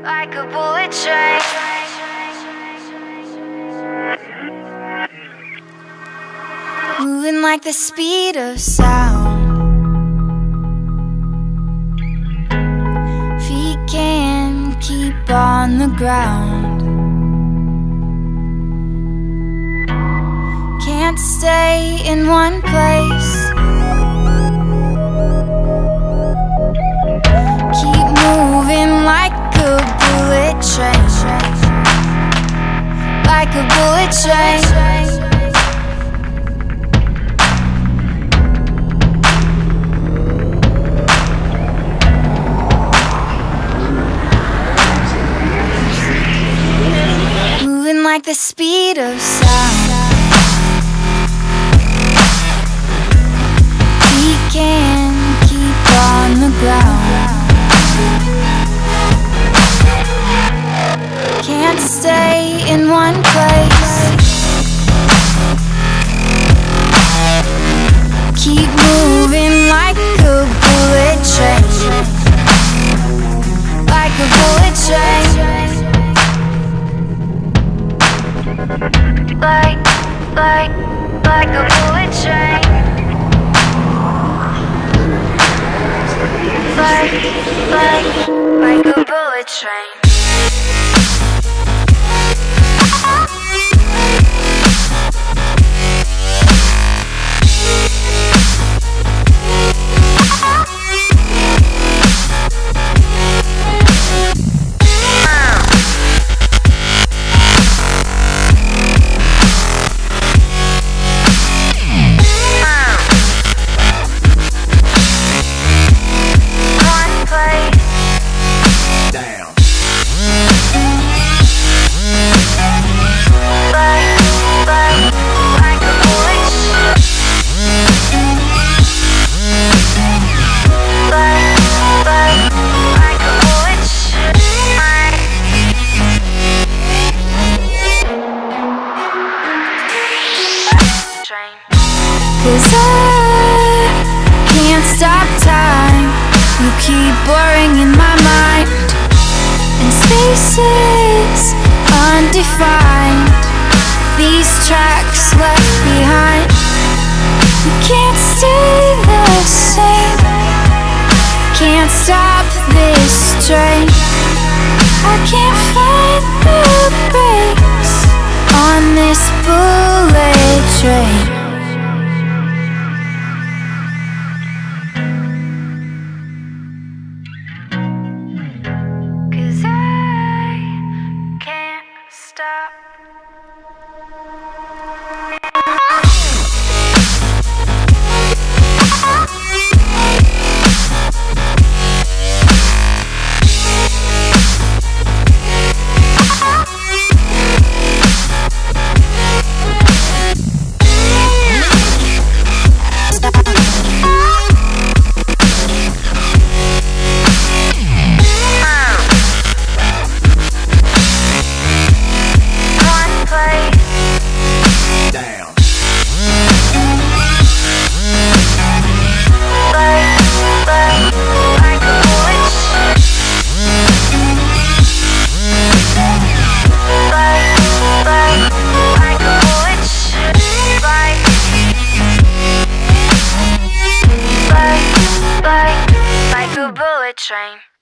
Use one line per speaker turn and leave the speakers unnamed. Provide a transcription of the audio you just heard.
like a bullet train. Moving like the speed of sound. Feet can't keep on the ground. Can't stay in one place. Keep moving like a bullet train. Like a bullet train. Moving like the speed of sound. He can't keep on the ground. Can't stay in one place. Keep moving like a bullet train. Like a bullet train. Like a bullet train. Like a bullet train. Cause I can't stop time. You keep blurring in my mind, and spaces undefined. These tracks left behind. You can't stay the same. Can't stop this train. I can't find the brakes on this bullet train. Stop. Like a bullet train.